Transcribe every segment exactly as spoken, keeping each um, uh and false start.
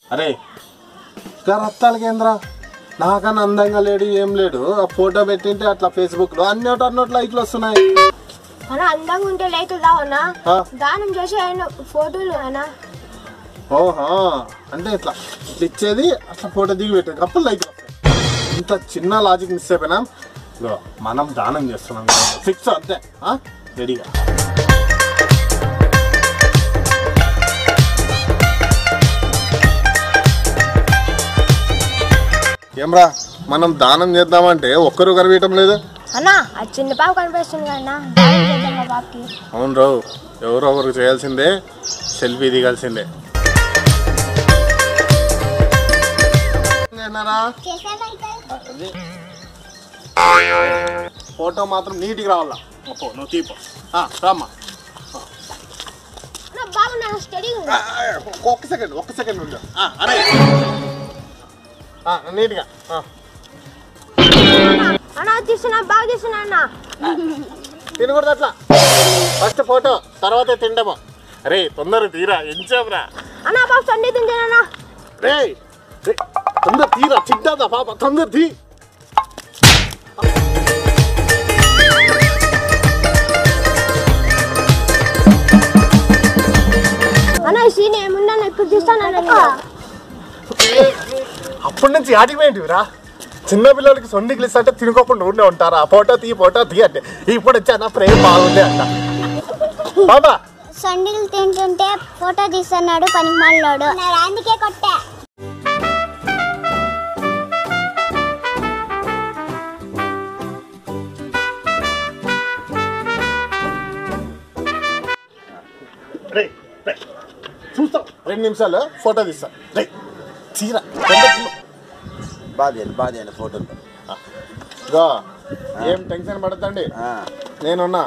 అరే రత్తాల కేంద్ర నాకన్నా అందంగా లేడు ఏం లేడు ఆ ఫోటో పెట్టింటే అట్లా ఫేస్బుక్ లో అన్నోటి అన్నోటి లైక్లు వస్తున్నాయి అన్న అందంగా ఉంటే లైక్లు రావన్నా దానం చేసి ఆయన ఫోటోలు అన్నా ఓహా అంటే ఇట్లా ఇట్లా ఇచ్చేది అట్లా ఫోటో దిగి పెట్టేది అప్పుడు లైక్ ఇంత చిన్న లాజిక్ మిస్ అయిపోయినా మనం దానం చేస్తున్నాం ఫిక్స్ అంతే రెడీగా ఏమ్రా మనం దానం చేద్దామంటే ఒక్కరు కనిపించడం లేదు అన్నా ఆ చిన్న పాప కనిపిస్తుంది అన్నా పాపకి అవును రావు ఎవరో ఒకరు చేయాల్సిందే సెల్ఫీ దిగాల్సిందే ఫోటో మాత్రం నీట్గా రావాలా ఓ నువ్వు తీపో రామ్మా ఒక్క సెకండ్ ఒక్క సెకండ్ ఉండు అరే నీట్గా అన్నా తీస్తున్నా బాగా తీస్తున్నా అన్నా తినకూడదు అట్లా ఫస్ట్ ఫోటో తర్వాత తిండము అరే తొందరగా తీరా ఎంచావురా అన్నా బాబు సండే తింటానన్నా రే తొందర తీరా చిడ్డాదా పాప తొందర తీ అన్నా ఈ సీన్ ఏముందా ఇప్పుడు తీస్తాను అప్పటి నుంచి ఆడిపోయింటివిరా చిన్నపిల్లలకి సొండికి లిస్ట్ అంటే తినుకోకుండా ఉండే ఉంటారా ఫోటో తీ ఫోటో తీ అంటే ఇప్పుడు వచ్చా నా ప్రేమ బాగుంది అంట బాబా సండిలు తింటుంటే ఫోటో తీస్తున్నాడు పనికి మాలోడు అందుకే కొట్టా చూస్తాం రెండు నిమిషాలు ఫోటో తీస్తా రే చీరా బాధ బాధ ఫోటోలు గా ఏం టెన్షన్ పడతండి నేనున్నా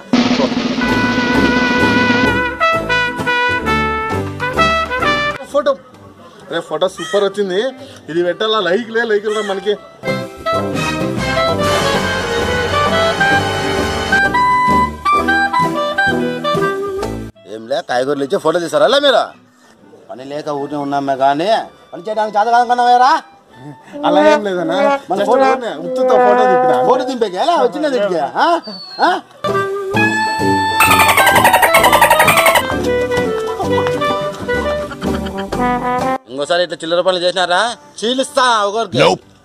ఫోటో రే ఫోటో సూపర్ వచ్చింది ఇది పెట్టాలా లైక్లే లైకులు రా మనకి ఏం లే కాయగూరలు ఇచ్చి ఫోటో తీసారా మీరు పని లేక ఊరిని ఉన్నామే కానీ పని చేయడానికి చేత కాదనుకున్నావేరా అలా ఏం లేదన్నా ఉత్తుతో ఫోటో దింపినా ఫోటో దింపేకి ఎలా వచ్చినది ఇంకోసారి ఇట్లా చిల్లర పనులు చేసినారా చీలిస్తా ఒకరికి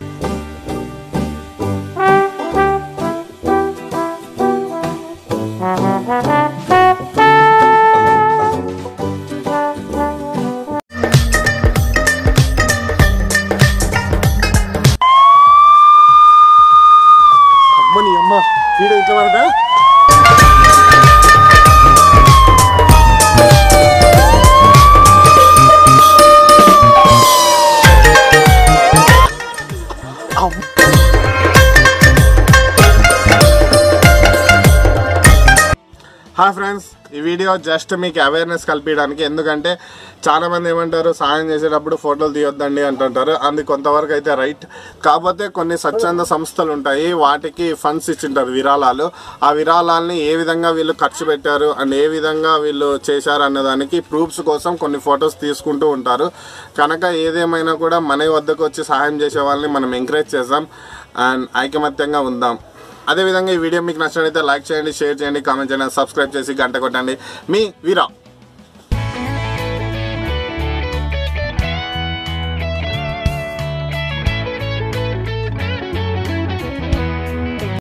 అమ్మని అమ్మ వీడియో ఇంట్లో వరదా హాయ్ ఫ్రెండ్స్ ఈ వీడియో జస్ట్ మీకు అవేర్నెస్ కల్పించడానికి ఎందుకంటే చాలామంది ఏమంటారు సహాయం చేసేటప్పుడు ఫోటోలు తీయొద్దండి అంటుంటారు అది కొంతవరకు అయితే రైట్ కాకపోతే కొన్ని స్వచ్ఛంద సంస్థలు ఉంటాయి వాటికి ఫండ్స్ ఇచ్చింటారు విరాళాలు ఆ విరాళాలని ఏ విధంగా వీళ్ళు ఖర్చు పెట్టారు అండ్ ఏ విధంగా వీళ్ళు చేశారు అన్నదానికి ప్రూఫ్స్ కోసం కొన్ని ఫొటోస్ తీసుకుంటూ ఉంటారు కనుక ఏదేమైనా కూడా మన వద్దకు వచ్చి సహాయం చేసే వాళ్ళని మనం ఎంకరేజ్ చేద్దాం అండ్ ఐకమత్యంగా ఉందాం అదేవిధంగా ఈ వీడియో మీకు నచ్చినట్లయితే లైక్ చేయండి షేర్ చేయండి కామెంట్ చేయండి సబ్స్క్రైబ్ చేసి గంట కొట్టండి మీ వీరా.